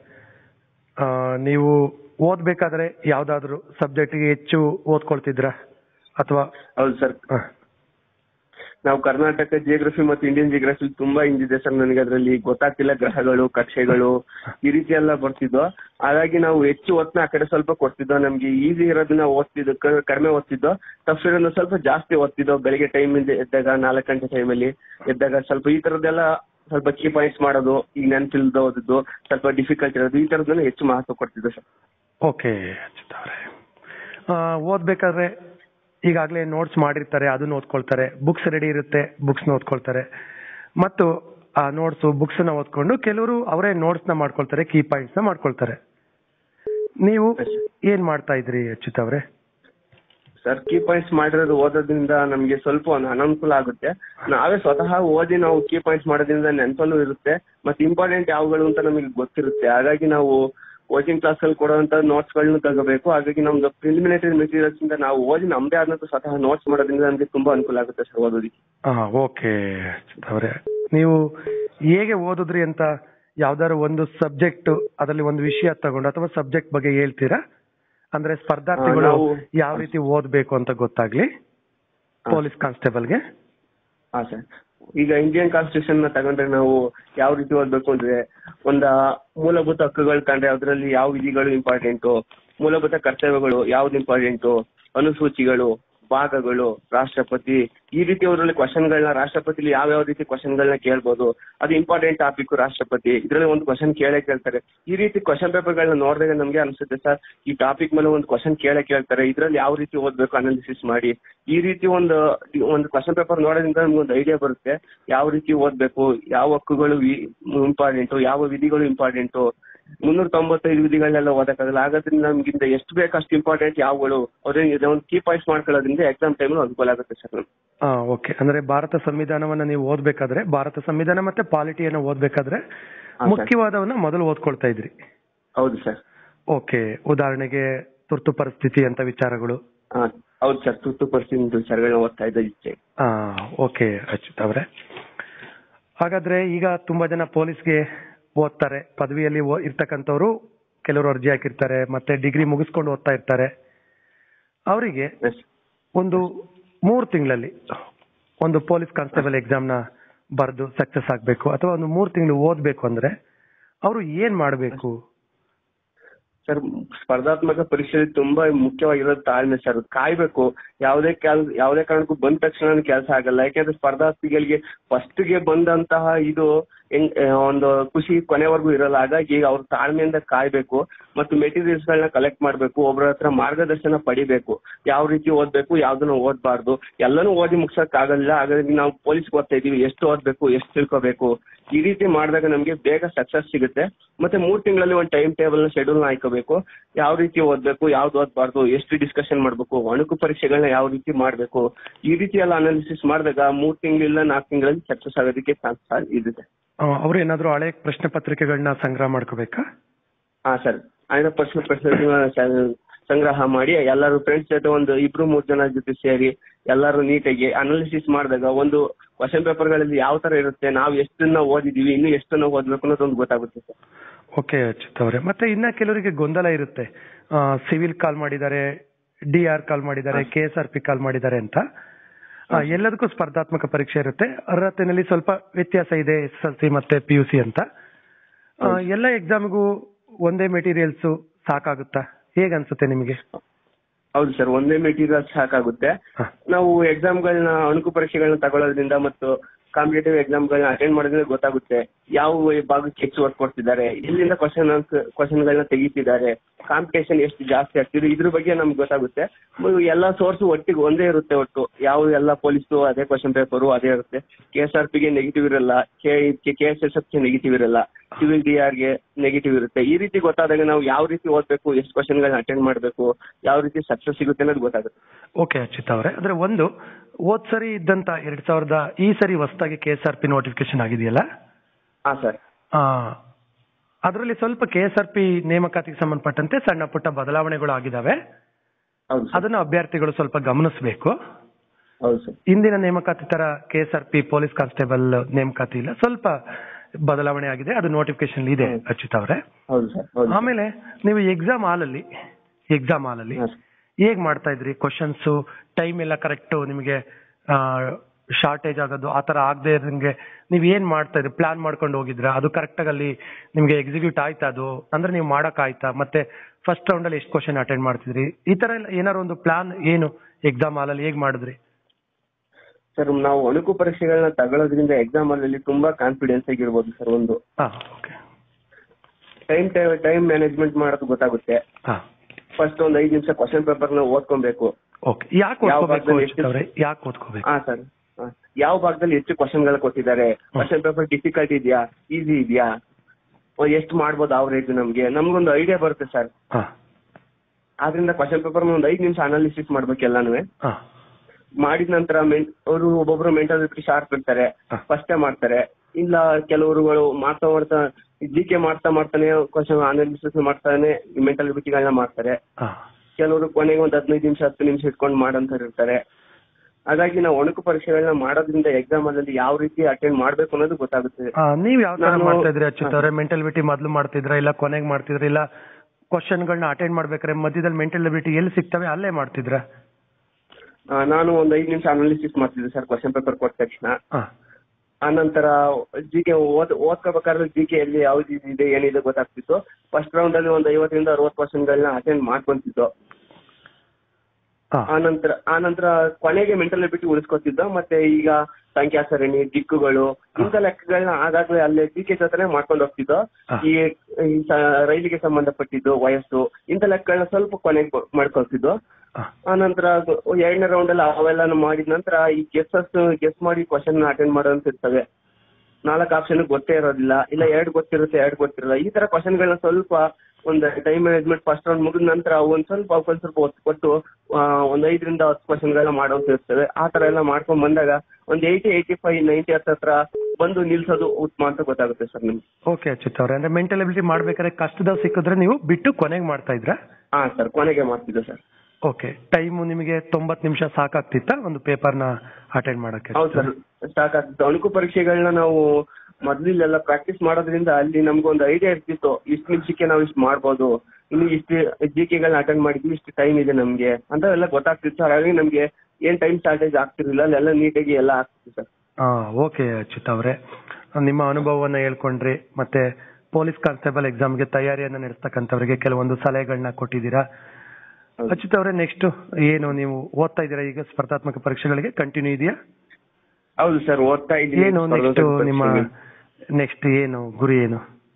Speaker 1: ನೀವು ಓದ್ಬೇಕಾದ್ರೆ ಯಾವ್ದಾದ್ರು ಸಬ್ಜೆಕ್ಟ್ಗೆ ಹೆಚ್ಚು ಓದ್ಕೊಳ್ತಿದ್ರ ಅಥವಾ?
Speaker 2: ಹೌದು ಸರ್, ನಾವು ಕರ್ನಾಟಕ ಜಿಯೋಗ್ರಫಿ ಮತ್ತು ಇಂಡಿಯನ್ ಜಿಯೋಗ್ರಫಿ ತುಂಬಾ ಹಿಂದಿದೆ ಸರ್ ನನಗೆ. ಅದರಲ್ಲಿ ಗೊತ್ತಾಗ್ತಿಲ್ಲ, ಗ್ರಹಗಳು, ಕಕ್ಷೆಗಳು ಈ ರೀತಿ ಎಲ್ಲ ಬರ್ತಿದ್ವು. ಹಾಗಾಗಿ ನಾವು ಹೆಚ್ಚು ಒತ್ತನ್ನ ಆ ಕಡೆ ಸ್ವಲ್ಪ ಕೊಡ್ತಿದ್ದೋ. ನಮ್ಗೆ ಈಸಿ ಇರೋದನ್ನ ಓದ್ತಿದ್ದು, ಕಡಿಮೆ ಓದ್ತಿದ್ದೋ. ಟಫ್ ಇರೋದನ್ನ ಸ್ವಲ್ಪ ಜಾಸ್ತಿ ಓದ್ತಿದ್ದೋ. ಬೆಳಿಗ್ಗೆ ಟೈಮ್ ಎದ್ದಾಗ, ನಾಲ್ಕು ಗಂಟೆ ಟೈಮಲ್ಲಿ ಎದ್ದಾಗ ಸ್ವಲ್ಪ ಈ ತರದ್ದೆಲ್ಲ ಸ್ವಲ್ಪ ಕೀ ಪಾಯಿಂಟ್ಸ್ ಮಾಡೋದು, ಈಗ ನೆನಪಿಲ್ದ ಓದಿದ್ದು, ಸ್ವಲ್ಪ ಡಿಫಿಕಲ್ಟ್ ಇರೋದು, ಈ ತರದ್ದನ್ನ ಹೆಚ್ಚು ಮಹತ್ವ ಕೊಡ್ತಿದ್ದೋ ಸರ್.
Speaker 1: ಓಕೆ ಅಚ್ಯುತ್ ಅವರೇ, ಓದ್ಬೇಕಾದ್ರೆ ಈಗಾಗಲೇ ನೋಟ್ಸ್ ಮಾಡಿರ್ತಾರೆ, ಅದನ್ನ ಓದ್ಕೊಳ್ತಾರೆ. ಬುಕ್ಸ್ ರೆಡಿ ಇರುತ್ತೆ, ಬುಕ್ಸ್ ನ ಓದ್ಕೊಳ್ತಾರೆ. ಮತ್ತು ಆ ನೋಟ್ಸ್ ಬುಕ್ಸ್ ನ ಓದ್ಕೊಂಡು ಕೆಲವರು ಅವರೇ ನೋಟ್ಸ್ ನ ಮಾಡ್ಕೊಳ್ತಾರೆ, ಕೀ ಪಾಯಿಂಟ್ಸ್ ನ ಮಾಡ್ಕೊಳ್ತಾರೆ. ನೀವು ಏನ್ ಮಾಡ್ತಾ ಇದ್ರಿ ಅಚ್ಯುತ್ ಅವರೇ?
Speaker 2: ಸರ್, ಕೀ ಪಾಯಿಂಟ್ಸ್ ಮಾಡಿರೋದು ಓದೋದ್ರಿಂದ ನಮ್ಗೆ ಸ್ವಲ್ಪ ಒಂದು ಅನಾನುಕೂಲ ಆಗುತ್ತೆ. ನಾವೇ ಸ್ವತಃ ಓದಿ ನಾವು ಕೀ ಪಾಯಿಂಟ್ಸ್ ಮಾಡೋದ್ರಿಂದ ನೆನಪಲ್ಲೂ ಇರುತ್ತೆ, ಮತ್ತೆ ಇಂಪಾರ್ಟೆಂಟ್ ಯಾವ್ಗಳು ಅಂತ ನಮಗೆ ಗೊತ್ತಿರುತ್ತೆ. ಹಾಗಾಗಿ ನಾವು ಕೋಚಿಂಗ್ ಕ್ಲಾಸ್ ಅಲ್ಲಿ ಕೊಡುವಂತ ನೋಟ್ಸ್ ಗಳನ್ನ ತಗೋಬೇಕು. ಹಾಗಾಗಿ ನಮ್ದು ಪ್ರಿಲಿಮಿನರಿ ಮೆಟೀರಿಯಲ್ಸ್ ಇಂದ ನಾವು ಓದಿ ನಮ್ದೇ ಆದಂತ ಸ್ವತಃ ನೋಟ್ಸ್ ಮಾಡೋದ್ರಿಂದ ನಮ್ಗೆ ತುಂಬಾ ಅನುಕೂಲ ಆಗುತ್ತೆ ಸರ್ ಓದೋದಕ್ಕೆ. ಹಾ,
Speaker 1: ಓಕೆ ಅವರೇ, ನೀವು ಹೇಗೆ ಓದಿದ್ರಿ ಅಂತ ಯಾವ್ದಾದ್ರು ಒಂದು ಸಬ್ಜೆಕ್ಟ್, ಅದರಲ್ಲಿ ಒಂದು ವಿಷಯ ತಗೊಂಡು ಅಥವಾ ಸಬ್ಜೆಕ್ಟ್ ಬಗ್ಗೆ ಹೇಳ್ತೀರಾ? ಅಂದ್ರೆ ಸ್ಪರ್ಧಾರ್ಥಿಗಳು ಯಾವ ರೀತಿ ಓದ್ಬೇಕು ಅಂತ ಗೊತ್ತಾಗ್ಲಿ ಪೊಲೀಸ್ ಕಾನ್ಸ್ಟೇಬಲ್ಗೆ.
Speaker 2: ಹಾ ಸರ್. ಈಗ ಇಂಡಿಯನ್ ಕಾನ್ಸ್ಟಿಟ್ಯೂಷನ್ ನ ತಗೊಂಡ್ರೆ ನಾವು ಯಾವ ರೀತಿ ಓದ್ಬೇಕು ಅಂದ್ರೆ, ಒಂದ ಮೂಲಭೂತ ಹಕ್ಕುಗಳು ಕಂಡ್ರೆ ಅದರಲ್ಲಿ ಯಾವ ವಿಧಿಗಳು ಇಂಪಾರ್ಟೆಂಟು, ಮೂಲಭೂತ ಕರ್ತವ್ಯಗಳು ಯಾವ್ದು ಇಂಪಾರ್ಟೆಂಟು, ಅನುಸೂಚಿಗಳು, ಭಾಗಗಳು, ರಾಷ್ಟ್ರಪತಿ, ಈ ರೀತಿ ಅವರಲ್ಲಿ ಕ್ವಶನ್ಗಳನ್ನ ರಾಷ್ಟ್ರಪತಿಲಿ ಯಾವ ಯಾವ ರೀತಿ ಕ್ವಶನ್ಗಳನ್ನ ಕೇಳ್ಬೋದು, ಅದು ಇಂಪಾರ್ಟೆಂಟ್ ಟಾಪಿಕ್ ರಾಷ್ಟ್ರಪತಿ, ಇದ್ರಲ್ಲಿ ಒಂದು ಕ್ವಶನ್ ಕೇಳೇ ಕೇಳ್ತಾರೆ. ಈ ರೀತಿ ಕ್ವಶನ್ ಪೇಪರ್ಗಳನ್ನ ನೋಡಿದಾಗ ನಮ್ಗೆ ಅನ್ಸುತ್ತೆ ಸರ್, ಈ ಟಾಪಿಕ್ ಮೇಲೆ ಒಂದು ಕ್ವಶನ್ ಕೇಳೇ ಕೇಳ್ತಾರೆ, ಇದ್ರಲ್ಲಿ ಯಾವ ರೀತಿ ಓದ್ಬೇಕು ಅನಾಲಿಸಿಸ್ ಮಾಡಿ. ಈ ರೀತಿ ಒಂದು ಒಂದು ಕ್ವಶನ್ ಪೇಪರ್ ನೋಡೋದ್ರಿಂದ ನಮ್ಗೆ ಒಂದು ಐಡಿಯಾ ಬರುತ್ತೆ ಯಾವ ರೀತಿ ಓದ್ಬೇಕು, ಯಾವ ಹಕ್ಕುಗಳು ಇಂಪಾರ್ಟೆಂಟು, ಯಾವ ವಿಧಿಗಳು ಇಂಪಾರ್ಟೆಂಟು. ಮುನ್ನೂರ ತೊಂಬತ್ತೈದು ವಿಧಿಗಳನ್ನೆಲ್ಲ ಓದಕ್ಕಾಗಲ್ಲ, ಹಾಗಾದ್ರಿಂದ ನಮ್ಗಿಂತ ಎಷ್ಟು ಬೇಕು ಅಷ್ಟು ಇಂಪಾರ್ಟೆಂಟ್ ಯಾವಗಳು ಅವ್ರಿಗೆ ಒಂದು ಕೀ ಪಾಯಿಂಟ್ಸ್ ಮಾಡ್ಕೊಳ್ಳೋದ್ರಿಂದ ಎಕ್ಸಾಮ್ ಟೈಮ್ ಅನುಕೂಲ ಆಗುತ್ತೆ ಸರ್.
Speaker 1: ಹಾ ಓಕೆ. ಅಂದ್ರೆ ಭಾರತ ಸಂವಿಧಾನವನ್ನ ನೀವು ಓದ್ಬೇಕಾದ್ರೆ, ಭಾರತ ಸಂವಿಧಾನ ಮತ್ತೆ ಪಾಲಿಟಿಯನ್ನ ಓದ್ಬೇಕಾದ್ರೆ ಮುಖ್ಯವಾದವನ್ನ ಮೊದಲು ಓದ್ಕೊಳ್ತಾ ಇದ್ರಿ? ಹೌದು
Speaker 2: ಸರ್.
Speaker 1: ಓಕೆ. ಉದಾಹರಣೆಗೆ ತುರ್ತು ಪರಿಸ್ಥಿತಿ ಅಂತ ವಿಚಾರಗಳು?
Speaker 2: ಹೌದು ಸರ್, ತುರ್ತು ಪರಿಸ್ಥಿತಿ ವಿಚಾರಗಳನ್ನ ಓದ್ತಾ ಇದ್ದ ಇಚ್ಛೆ.
Speaker 1: ಹಾ ಓಕೆ ಅಚ್ಯುತ್ ಅವರೇ. ಹಾಗಾದ್ರೆ ಈಗ ತುಂಬಾ ಜನ ಪೊಲೀಸ್ಗೆ ಓದ್ತಾರೆ, ಪದವಿಯಲ್ಲಿ ಇರ್ತಕ್ಕಂಥವ್ರು ಕೆಲವರು ಅರ್ಜಿ ಹಾಕಿರ್ತಾರೆ, ಮತ್ತೆ ಡಿಗ್ರಿ ಮುಗಿಸ್ಕೊಂಡು ಓದ್ತಾ ಇರ್ತಾರೆ. ಅವರಿಗೆ ಒಂದು ಮೂರು ತಿಂಗಳಲ್ಲಿ ಒಂದು ಪೊಲೀಸ್ ಕಾನ್ಸ್ಟೇಬಲ್ ಎಕ್ಸಾಮ್ ನ ಬರೆದು ಸಕ್ಸಸ್ ಆಗ್ಬೇಕು ಅಥವಾ ಒಂದು ಮೂರು ತಿಂಗಳು ಓದ್ಬೇಕು ಅಂದ್ರೆ ಅವರು ಏನ್ ಮಾಡ್ಬೇಕು
Speaker 2: ಸರ್? ಸ್ಪರ್ಧಾತ್ಮಕ ಪರೀಕ್ಷೆಯಲ್ಲಿ ತುಂಬಾ ಮುಖ್ಯವಾಗಿರೋದು ತಾಳ್ಮೆ ಸರ್. ಕಾಯ್ಬೇಕು. ಯಾವುದೇ ಕೆಲ್ ಯಾವುದೇ ಕಾರಣಕ್ಕೂ ಬಂದ ತಕ್ಷಣ ಕೆಲಸ ಆಗಲ್ಲ. ಯಾಕೆಂದ್ರೆ ಸ್ಪರ್ಧಾರ್ಥಿಗಳಿಗೆ ಫಸ್ಟ್ ಗೆ ಬಂದಂತಹ ಇದು ಒಂದು ಖುಷಿ ಕೊನೆವರೆಗೂ ಇರಲ್ಲ. ಹಾಗಾಗಿ ಅವ್ರ ತಾಳ್ಮೆಯಿಂದ ಕಾಯ್ಬೇಕು ಮತ್ತು ಮೆಟೀರಿಯಲ್ಸ್ ಗಳನ್ನ ಕಲೆಕ್ಟ್ ಮಾಡ್ಬೇಕು, ಒಬ್ಬರ ಹತ್ರ ಮಾರ್ಗದರ್ಶನ ಪಡಿಬೇಕು, ಯಾವ ರೀತಿ ಓದ್ಬೇಕು, ಯಾವ್ದನ್ನ ಓದ್ಬಾರ್ದು, ಎಲ್ಲಾನು ಓದಿ ಮುಗ್ಸಕ್ ಆಗಲ್ಲ. ಹಾಗಾಗಿ ನಾವು ಪೊಲೀಸ್ ಓದ್ತಾ ಇದೀವಿ, ಎಷ್ಟು ಓದ್ಬೇಕು, ಎಷ್ಟು ತಿಳ್ಕೋಬೇಕು, ಈ ರೀತಿ ಮಾಡಿದಾಗ ನಮ್ಗೆ ಬೇಗ ಸಕ್ಸಸ್ ಸಿಗುತ್ತೆ. ಮತ್ತೆ ಮೂರ್ ತಿಂಗಳಲ್ಲಿ ಒಂದು ಟೈಮ್ ಟೇಬಲ್ ನ ಶೆಡ್ಯೂಲ್ ನ ಹಾಕೋಬೇಕು, ಯಾವ ರೀತಿ ಓದ್ಬೇಕು, ಯಾವ್ದು ಓದ್ಬಾರ್ದು, ಎಷ್ಟು ಡಿಸ್ಕಷನ್ ಮಾಡ್ಬೇಕು, ಅಣುಕು ಪರೀಕ್ಷೆಗಳನ್ನ ಯಾವ ರೀತಿ ಮಾಡ್ಬೇಕು, ಈ ರೀತಿ ಎಲ್ಲ ಅನಾಲಿಸಿಸ್ ಮಾಡಿದಾಗ ಮೂರ್ ತಿಂಗಳಿಲ್ಲ ನಾಲ್ಕು ತಿಂಗಳಲ್ಲಿ ಸಕ್ಸಸ್ ಆಗೋದಕ್ಕೆ ಚಾನ್ಸ್ ಇದೆ.
Speaker 1: ಅವ್ರು ಏನಾದ್ರು ಹಳೆ ಪ್ರಶ್ನೆ ಪತ್ರಿಕೆಗಳನ್ನ ಸಂಗ್ರಹ ಮಾಡ್ಕೋಬೇಕಾ?
Speaker 2: ಹಾ ಸರ್, ಹಳೆ ಪ್ರಶ್ನೆ ಪತ್ರಿಕೆಗಳನ್ನ ಸಂಗ್ರಹ ಮಾಡಿ ಎಲ್ಲರೂ ಫ್ರೆಂಡ್ಸ್ ಜೊತೆ ಒಂದು ಇಬ್ರು ಮೂರ್ ಜನ ಜೊತೆ ಸೇರಿ ಎಲ್ಲರೂ ನೀಟಾಗಿ ಅನಾಲಿಸಿಸ್ ಮಾಡಿದಾಗ ಒಂದು ಕ್ವಶನ್ ಪೇಪರ್ ಗಳಲ್ಲಿ ಯಾವ ತರ ಇರುತ್ತೆ, ನಾವು ಎಷ್ಟನ್ನ ಓದಿದೀವಿ, ಇನ್ನು ಎಷ್ಟನ್ನ ಓದ್ಬೇಕು ಅನ್ನೋದೊಂದು ಗೊತ್ತಾಗುತ್ತೆ ಸರ್.
Speaker 1: ಓಕೆ ಅಚ್ಯುತ್ ಅವರೇ. ಮತ್ತೆ ಇನ್ನ ಕೆಲವರಿಗೆ ಗೊಂದಲ ಇರುತ್ತೆ, ಸಿವಿಲ್ ಕಾಲ್ ಮಾಡಿದ್ದಾರೆ, ಡಿ ಆರ್ ಕಾಲ್ ಮಾಡಿದ್ದಾರೆ, K S R P call ಮಾಡಿದ್ದಾರೆ ಅಂತ. ಎಲ್ಲದಕ್ಕೂ ಸ್ಪರ್ಧಾತ್ಮಕ ಪರೀಕ್ಷೆ ಇರುತ್ತೆ, ಅರ್ಹತೆನಲ್ಲಿ ಸ್ವಲ್ಪ ವ್ಯತ್ಯಾಸ ಇದೆ, ಎಸ್ ಎಸ್ ಎಲ್ ಸಿ ಮತ್ತೆ ಪಿ ಯು ಸಿ ಅಂತ. ಎಲ್ಲ ಎಕ್ಸಾಮ್ಗೂ ಒಂದೇ ಮೆಟೀರಿಯಲ್ಸ್ ಸಾಕಾಗುತ್ತಾ? ಹೇಗ್ ಅನ್ಸುತ್ತೆ ನಿಮಗೆ?
Speaker 2: ಹೌದು ಸರ್, ಒಂದೇ ಮೆಟೀರಿಯಲ್ ಸಾಕಾಗುತ್ತೆ. ನಾವು ಎಕ್ಸಾಮ್ಗಳನ್ನ ಅಣುಕು ಪರೀಕ್ಷೆಗಳನ್ನ ತಗೊಳ್ಳೋದ್ರಿಂದ ಮತ್ತು ಕಾಂಪಿಟೇಟಿವ್ ಎಕ್ಸಾಮ್ ಗಳನ್ನ ಅಟೆಂಡ್ ಮಾಡೋದ್ರಿಂದ ಗೊತ್ತಾಗುತ್ತೆ ಯಾವ ಭಾಗಕ್ಕೆ ಹೆಚ್ಚು ವರ್ಕ್ ಕೊಡ್ತಿದ್ದಾರೆ, ಎಲ್ಲಿಂದ ಕ್ವಶನ್ ಕ್ವಶನ್ ಗಳನ್ನ ತೆಗಿತಿದ್ದಾರೆ, ಕಾಂಪಿಟೇಷನ್ ಎಷ್ಟು ಜಾಸ್ತಿ ಆಗ್ತಿದೆ, ಇದ್ರ ಬಗ್ಗೆ ನಮ್ಗೆ ಗೊತ್ತಾಗುತ್ತೆ. ಎಲ್ಲಾ ಸೋರ್ಸ್ ಒಟ್ಟಿಗೆ ಒಂದೇ ಇರುತ್ತೆ. ಒಟ್ಟು ಯಾವ ಎಲ್ಲ ಪೊಲೀಸು ಅದೇ ಕ್ವಶನ್ ಪೇಪರು ಅದೇ ಇರುತ್ತೆ. ಕೆ ಎಸ್ ಆರ್ ಪಿಗೆ ನೆಗೆಟಿವ್ ಇರಲ್ಲ, K K S S F ಗೆ ನೆಗೆಟಿವ್ ಇರಲ್ಲ, ಸಿವಿಲ್ ಡಿ ಆರ್ ಗೆ ನೆಗೆಟಿವ್ ಇರುತ್ತೆ. ಈ ರೀತಿ ಗೊತ್ತಾದಾಗ ನಾವು ಯಾವ ರೀತಿ ಓದ್ಬೇಕು, ಎಷ್ಟು ಕ್ವಶನ್ ಗಳನ್ನ ಅಟೆಂಡ್ ಮಾಡಬೇಕು, ಯಾವ ರೀತಿ ಸಕ್ಸಸ್ ಸಿಗುತ್ತೆ ಅನ್ನೋದು ಗೊತ್ತಾಗುತ್ತೆ.
Speaker 1: ಓಕೆ ಅಚ್ಯುತ್ ಅವರೇ. ಅಂದ್ರೆ ಒಂದು ಹೋದ್ ಸರಿ ಇದ್ದಂತ ಎರಡ್ ಸಾವಿರದ ಈ ಸರಿ ಹೊಸದಾಗಿ K S R P notification ಆಗಿದೆಯಲ್ಲ?
Speaker 2: ಹಾ ಸರ್.
Speaker 1: ಅದರಲ್ಲಿ ಸ್ವಲ್ಪ ಕೆ ಎಸ್ ಆರ್ ಪಿ ನೇಮಕಾತಿಗೆ ಸಂಬಂಧಪಟ್ಟಂತೆ ಸಣ್ಣ ಪುಟ್ಟ ಬದಲಾವಣೆಗಳು ಆಗಿದಾವೆ. ಅದನ್ನ ಅಭ್ಯರ್ಥಿಗಳು ಸ್ವಲ್ಪ ಗಮನಿಸಬೇಕು. ಇಂದಿನ ನೇಮಕಾತಿ ತರ K S R P police constable ನೇಮಕಾತಿ ಇಲ್ಲ, ಸ್ವಲ್ಪ ಬದಲಾವಣೆ ಆಗಿದೆ. ಅದು ನೋಟಿಫಿಕೇಶನ್ ಇದೆ ಅಚ್ಯುತ್ ಅವರೇ. ಆಮೇಲೆ ನೀವು ಎಕ್ಸಾಮ್ ಹಾಲಲ್ಲಿ ಎಕ್ಸಾಮ್ ಹಾಲಲ್ಲಿ ಹೇಗ್ ಮಾಡ್ತಾ ಇದ್ರಿ? ಕ್ವಶನ್ಸ್ ಟೈಮ್ ಎಲ್ಲ ಕರೆಕ್ಟ್ ನಿಮಗೆ ಶಾರ್ಟೇಜ್ ಆಗೋದು ಆತರ ಆಗದೆ ಇರಂಗೆ ನೀವ್ ಏನ್ ಮಾಡ್ತಾ ಇದ್ರಿ? ಪ್ಲಾನ್ ಮಾಡ್ಕೊಂಡು ಹೋಗಿದ್ರ? ಅದು ಕರೆಕ್ಟ್ ಆಗಿ ಅಲ್ಲಿ ನಿಮ್ಗೆ ಎಕ್ಸಿಕ್ಯೂಟ್ ಆಯ್ತಾ? ಅದು ಅಂದ್ರೆ ನೀವು ಮಾಡಕ್ ಆಯ್ತಾ? ಮತ್ತೆ ಫಸ್ಟ್ ರೌಂಡ್ ಅಲ್ಲಿ ಎಷ್ಟು ಕ್ವಶನ್ ಅಟೆಂಡ್ ಮಾಡ್ತಿದ್ರಿ? ಈ ತರ ಏನಾರು ಒಂದು ಪ್ಲಾನ್ ಏನು ಎಕ್ಸಾಮ್ ಹಾಲಲ್ಲಿ ಹೇಗ್ ಮಾಡಿದ್ರಿ?
Speaker 2: ಸರ್, ನಾವು ಅಣುಕು ಪರೀಕ್ಷೆಗಳನ್ನ ತಗೊಳ್ಳೋದ್ರಿಂದ ಎಕ್ಸಾಮ್ ಅಲ್ಲಿ ತುಂಬಾ ಕಾನ್ಫಿಡೆನ್ಸ್ ಆಗಿರ್ಬೋದು ಸರ್. ಒಂದು ಟೈಮ್ ಟೈಮ್ ಮ್ಯಾನೇಜ್ಮೆಂಟ್ ಮಾಡೋದು ಗೊತ್ತಾಗುತ್ತೆ. ಫಸ್ಟ್ ಒಂದ್ ಐದು ನಿಮಿಷ ಕ್ವಶನ್ ಪೇಪರ್ ನ ಓದ್ಕೊಬೇಕು.
Speaker 1: ಯಾಕೆ ಓದ್ಕೋಬೇಕು?
Speaker 2: ಹಾ ಸರ್, ಯಾವ ಭಾಗದಲ್ಲಿ ಹೆಚ್ಚು ಕ್ವಶನ್ ಗಳು ಕೊಟ್ಟಿದ್ದಾರೆ, ಕ್ವಶನ್ ಪೇಪರ್ ಡಿಫಿಕಲ್ಟ್ ಇದೆಯಾ, ಈಸಿ ಇದೆಯಾ, ಎಷ್ಟು ಮಾಡ್ಬೋದು ಅವರೇಜ್, ನಮ್ಗೆ ನಮ್ಗೊಂದು ಐಡಿಯಾ ಬರುತ್ತೆ ಸರ್. ಆದ್ರಿಂದ ಕ್ವಶನ್ ಪೇಪರ್ ಒಂದ್ ಐದು ನಿಮಿಷ ಅನಾಲಿಸಿಸ್ ಮಾಡ್ಬೇಕು ಎಲ್ಲಾನು. ಮಾಡಿದ ನಂತರ ಅವರು ಒಬ್ಬೊಬ್ರು ಮೆಂಟಾಲಿಟಿ ಶಾರ್ಪ್ ಇರ್ತಾರೆ, ಫಸ್ಟ್ ಮಾಡ್ತಾರೆ. ಇಲ್ಲ ಕೆಲವರುಗಳು ಮಾಡ್ತಾ ಮಾಡ್ತಾ ಜಿ ಕೆ ಮಾಡ್ತಾ ಮಾಡ್ತಾನೆ ಕ್ವಶನ್ ಅನಾಲಿಸಿಸ್ ಮಾಡ್ತಾನೆ ಮೆಂಟಾಲಿಟಿಗಳನ್ನ ಮಾಡ್ತಾರೆ. ಕೆಲವರು ಕೊನೆಗೆ ಒಂದ್ ಹದಿನೈದು ನಿಮಿಷ ಹತ್ತು ನಿಮಿಷ ಇಟ್ಕೊಂಡು ಮಾಡಂತ ಇರ್ತಾರೆ. ಹಾಗಾಗಿ ನಾವು ಅಣುಕು ಪರೀಕ್ಷೆಗಳನ್ನ ಮಾಡೋದ್ರಿಂದ ಎಕ್ಸಾಮ್ ಅಲ್ಲಿ ಯಾವ ರೀತಿ ಅಟೆಂಡ್ ಮಾಡ್ಬೇಕು ಅನ್ನೋದು ಗೊತ್ತಾಗುತ್ತೆ.
Speaker 1: ನೀವ್ ಯಾವ ತರ ಮಾಡ್ತಾ ಇದ್ರಿ ಅಚ್ಯುತ್ ಅವರೇ? ಮೆಂಟಾಲಿಟಿ ಮೊದ್ಲು ಮಾಡ್ತಿದ್ರ, ಇಲ್ಲ ಕೊನೆಗೆ ಮಾಡ್ತಿದ್ರ, ಇಲ್ಲ ಕ್ವಶನ್ ಗಳನ್ನ ಅಟೆಂಡ್ ಮಾಡ್ಬೇಕಾದ್ರೆ ಮಧ್ಯದಲ್ಲಿ ಮೆಂಟಾಲಿಟಿ ಎಲ್ಲಿ ಸಿಗ್ತವೆ ಅಲ್ಲೇ ಮಾಡ್ತಿದ್ರ?
Speaker 2: ನಾನು ಒಂದು ಐದು ನಿಮಿಷ ಅನಾಲಿಸಿಸ್ ಮಾಡ್ತಿದ್ದೆ ಸರ್ ಕ್ವಶನ್ ಪೇಪರ್ ಕೊಟ್ಟ ತಕ್ಷಣ.
Speaker 1: ಹಾ
Speaker 2: ಆನಂತರ ಜಿ ಕೆ ಓದ್ ಓದ್ಕೋಬೇಕಾದ್ರೆ ಜಿ ಕೆ ಅಲ್ಲಿ ಯಾವ್ದು ಇದೆ ಏನಿದೆ ಗೊತ್ತಾಗ್ತಿತ್ತು. ಫಸ್ಟ್ ರೌಂಡ್ ಅಲ್ಲಿ ಒಂದು ಐವತ್ತರಿಂದ ಅರವತ್ತು ಕ್ವಶನ್ಗಳನ್ನ ಅಟೆಂಡ್ ಮಾಡ್ಕೊಂತಿದ್ದು. ಆನಂತರ ಆನಂತರ ಕೊನೆಗೆ ಮೆಂಟಲ್ ಎಬಿಲಿಟಿ ಉಳಿಸ್ಕೊತಿದ್ದ. ಮತ್ತೆ ಈಗ ಸಂಖ್ಯಾ ಸರಣಿ, ದಿಕ್ಕುಗಳು ಇಂಥ ಲೆಕ್ಕಗಳನ್ನ ಆಗಾಗ್ಲೇ ಅಲ್ಲೇ ಜಿ ಕೆ ಜೊತೆ ಮಾಡ್ಕೊಂಡು ಹೋಗ್ತಿದ್ದೋ. ಈ ರೈಲಿಗೆ ಸಂಬಂಧಪಟ್ಟಿದ್ದು, ವಯಸ್ಸು ಇಂಥ ಲೆಕ್ಕಗಳನ್ನ ಸ್ವಲ್ಪ ಕೊನೆಗೆ ಮಾಡ್ಕೊಳ್ತಿದ್ದೋ. ಆನಂತರ ಎರಡನೇ ರೌಂಡ್ ಅಲ್ಲಿ ಅವೆಲ್ಲಾನು ಮಾಡಿದ ನಂತರ ಈ ಗೆಸ್ಸಸ್ ಗೆಸ್ ಮಾಡಿ ಕ್ವಶನ್ ಅಟೆಂಡ್ ಮಾಡೋಂತ ಇರ್ತವೆ. ನಾಲ್ಕು ಆಪ್ಷನ್ ಗೊತ್ತೇ ಇರೋದಿಲ್ಲ, ಇಲ್ಲ ಎರಡು ಗೊತ್ತಿರುತ್ತೆ ಎರಡು ಗೊತ್ತಿರಲ್ಲ. ಈ ತರ ಕ್ವಶನ್ಗಳನ್ನ ಸ್ವಲ್ಪ ಒಂದು ಟೈಮ್ ಮ್ಯಾನೇಜ್ಮೆಂಟ್ ಫಸ್ಟ್ ರೌಂಡ್ ಮುಗಿದ ನಂತರ ಒಂದ್ ಸ್ವಲ್ಪ ಒಂದ್ ಸ್ವಲ್ಪ ಒತ್ತು ಕೊಟ್ಟು ಒಂದ್ ಐದರಿಂದ ಹತ್ತು ಕ್ವಶನ್ಗಳನ್ನ ಮಾಡೋಂತ ಇರ್ತವೆ. ಆ ತರ ಎಲ್ಲ ಮಾಡ್ಕೊಂಡ್ ಬಂದಾಗ ಒಂದ್ ಏಯ್ಟಿ ಏಯ್ಟಿ ಫೈವ್ ನೈಂಟಿ ಹತ್ರ ಬಂದು ನಿಲ್ಸೋದು ಉತ್ತಮ ಅಂತ ಗೊತ್ತಾಗುತ್ತೆ ಸರ್ ನಿಮ್ಗೆ.
Speaker 1: ಓಕೆ ಅಚ್ಯುತ್ ಅವ್ರೆ, ಅಂದ್ರೆ ಮೆಂಟಲ್ ಎಬಿಲಿಟಿ ಮಾಡ್ಬೇಕಾದ್ರೆ ಕಷ್ಟದ ಸಿಕ್ಕಿದ್ರೆ ನೀವು ಬಿಟ್ಟು ಕೊನೆಗೆ ಮಾಡ್ತಾ ಇದ್ರ?
Speaker 2: ಹಾ ಸರ್, ಕೊನೆಗೆ ಮಾಡ್ತಿದ್ದೆ ಸರ್.
Speaker 1: ಓಕೆ, ಟೈಮ್ ನಿಮಗೆ ತೊಂಬತ್ತು ನಿಮಿಷ ಸಾಕಾಗ್ತಿತ್ತ ಒಂದು ಪೇಪರ್ನ ಅಟೆಂಡ್ ಮಾಡಕ್ಕೆ?
Speaker 2: ಹೌದು ಸರ್, ಸಾಕಾಗ್ತಿತ್ತು. ಅಣುಕು ಪರೀಕ್ಷೆಗಳನ್ನ ನಾವು ಮೊದ್ಲಿಲ್ಲೆಲ್ಲ ಪ್ರಾಕ್ಟೀಸ್ ಮಾಡೋದ್ರಿಂದ ಅಲ್ಲಿ ನಮ್ಗೆ ಒಂದು ಐಡಿಯಾ ಇರ್ತಿತ್ತು, ಇಷ್ಟು ನಿಮಿಷಕ್ಕೆ ನಾವು ಇಷ್ಟು ಮಾಡ್ಬೋದು, ಇನ್ನು ಇಷ್ಟು ಜಿ ಕೆಗಳನ್ನ ಅಟೆಂಡ್ ಮಾಡಿದ್ವಿ, ಇಷ್ಟು ಟೈಮ್ ಇದೆ ನಮ್ಗೆ ಅಂತ ಎಲ್ಲ ಗೊತ್ತಾಗ್ತಿತ್ತು. ಹಾಗಾಗಿ ನಮ್ಗೆ ಏನ್ ಟೈಮ್ ಶಾರ್ಟೇಜ್ ಆಗ್ತಿರ್ಲಿಲ್ಲ, ಅಲ್ಲೆಲ್ಲ ನೀಟಾಗಿ ಎಲ್ಲ ಆಗ್ತಿತ್ತು ಸರ್.
Speaker 1: ಹಾ ಓಕೆ ಅಚ್ಯುತ್ ಅವ್ರೆ, ನಿಮ್ಮ ಅನುಭವವನ್ನ ಹೇಳ್ಕೊಂಡ್ರಿ, ಮತ್ತೆ ಪೊಲೀಸ್ ಕಾನ್ಸ್ಟೇಬಲ್ ಎಕ್ಸಾಮ್ಗೆ ತಯಾರಿಯನ್ನ ನಡೆಸ್ತಕ್ಕಂಥವ್ರಿಗೆ ಕೆಲವೊಂದು ಸಲಹೆಗಳನ್ನ ಕೊಟ್ಟಿದ್ದೀರಾ. ಅಚ್ಯುತ್ ಅವರೇ, ನೆಕ್ಸ್ಟ್ ಏನು ನೀವು ಓದ್ತಾ ಇದ್ದೀರಾ ಈಗ ಸ್ಪರ್ಧಾತ್ಮಕ ಪರೀಕ್ಷೆಗಳಿಗೆ ಕಂಟಿನ್ಯೂ ಇದೆಯಾ?
Speaker 2: ಹೌದು ಸರ್, ಓದ್ತಾ ಇದ್ದೀನಿ.
Speaker 1: ಏನು ನೆಕ್ಸ್ಟ್ ನಿಮ್ಮ ನೆಕ್ಸ್ಟ್ ಏನು ಗುರಿ ಏನು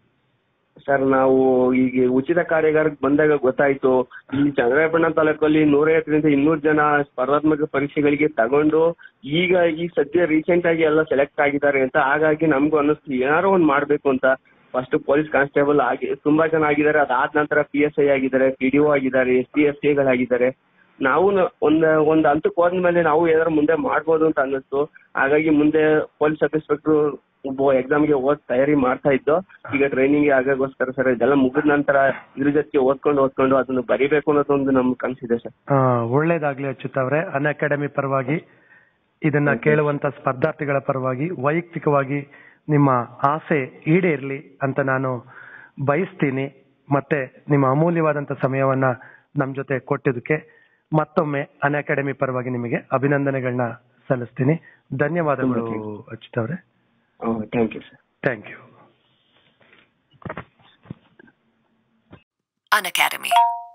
Speaker 2: ಸರ್? ನಾವು ಈಗ ಉಚಿತ ಕಾರ್ಯಾಗಾರಕ್ಕೆ ಬಂದಾಗ ಗೊತ್ತಾಯ್ತು, ಇಲ್ಲಿ ಚಂದ್ರಾಯಪಟ್ಟಣ ತಾಲೂಕಲ್ಲಿ ನೂರೈವತ್ತರಿಂದ ಇನ್ನೂರು ಜನ ಸ್ಪರ್ಧಾತ್ಮಕ ಪರೀಕ್ಷೆಗಳಿಗೆ ತಗೊಂಡು ಈಗ ಈ ಸದ್ಯ ರೀಸೆಂಟ್ ಆಗಿ ಎಲ್ಲ ಸೆಲೆಕ್ಟ್ ಆಗಿದ್ದಾರೆ ಅಂತ. ಹಾಗಾಗಿ ನಮ್ಗೂ ಅನ್ನಿಸ್ತು ಏನಾರು ಒಂದ್ ಮಾಡ್ಬೇಕು ಅಂತ. ಫಸ್ಟ್ ಪೊಲೀಸ್ ಕಾನ್ಸ್ಟೇಬಲ್ ಆಗಿ ತುಂಬಾ ಜನ ಆಗಿದ್ದಾರೆ, ಅದಾದ ನಂತರ ಪಿ ಎಸ್ ಐ ಆಗಿದ್ದಾರೆ, ಪಿ ಡಿ ಒ ಆಗಿದ್ದಾರೆ, ಎಸ್ ಪಿ ಎಸ್ ಎಗಳಾಗಿದ್ದಾರೆ. ನಾವು ಒಂದ್ ಒಂದ್ ಹಂತಕ್ಕೆ ಹೋದ್ಮೇಲೆ ನಾವು ಏನಾದ್ರು ಮುಂದೆ ಮಾಡ್ಬೋದು ಅಂತ ಅನ್ನಿಸ್ತು. ಹಾಗಾಗಿ ಮುಂದೆ ಪೊಲೀಸ್ ಸಬ್ ಇನ್ಸ್ಪೆಕ್ಟರ್ ಎಕ್ಸಾಮ್ಗೆ ಓದ್ ತಯಾರಿ ಮಾಡ್ತಾ ಇದ್ದು. ಈಗ ಟ್ರೈನಿಂಗ್ ಆಗೋಸ್ಕರ ಸರ್ ಇದೆಲ್ಲ ಮುಗಿದ ನಂತರ ಇದ್ರ ಜೊತೆಗೆ ಓದ್ಕೊಂಡು ಓದ್ಕೊಂಡು ಅದನ್ನು ಬರಿಬೇಕು ಅನ್ನೋದೊಂದು ನಮ್ಗೆ ಕನಸಿದೆ ಸರ್.
Speaker 1: ಒಳ್ಳೇದಾಗ್ಲಿ ಅಚ್ಯುತ್ ಅವರೇ. ಅನ್ ಅಕಾಡೆಮಿ ಪರವಾಗಿ ಇದನ್ನ ಕೇಳುವಂತ ಸ್ಪರ್ಧಾರ್ಥಿಗಳ ಪರವಾಗಿ ವೈಯಕ್ತಿಕವಾಗಿ ನಿಮ್ಮ ಆಸೆ ಈಡೇರ್ಲಿ ಅಂತ ನಾನು ಬಯಸ್ತೀನಿ. ಮತ್ತೆ ನಿಮ್ಮ ಅಮೂಲ್ಯವಾದಂತ ಸಮಯವನ್ನ ನಮ್ ಜೊತೆ ಕೊಟ್ಟಿದ್ದಕ್ಕೆ ಮತ್ತೊಮ್ಮೆ ಅನ್ ಅಕಾಡೆಮಿ ಪರವಾಗಿ ನಿಮಗೆ ಅಭಿನಂದನೆಗಳನ್ನ ಸಲ್ಲಿಸ್ತೀನಿ. ಧನ್ಯವಾದಗಳು ಅಚ್ಯುತ್ ಅವರೇ.
Speaker 2: Thank you sir.
Speaker 1: Thank you.
Speaker 3: An Academy.